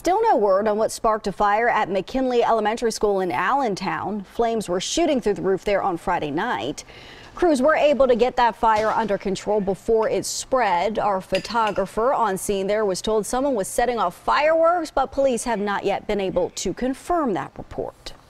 Still no word on what sparked a fire at McKinley Elementary School in Allentown. Flames were shooting through the roof there on Friday night. Crews were able to get that fire under control before it spread. Our photographer on scene there was told someone was setting off fireworks, but police have not yet been able to confirm that report.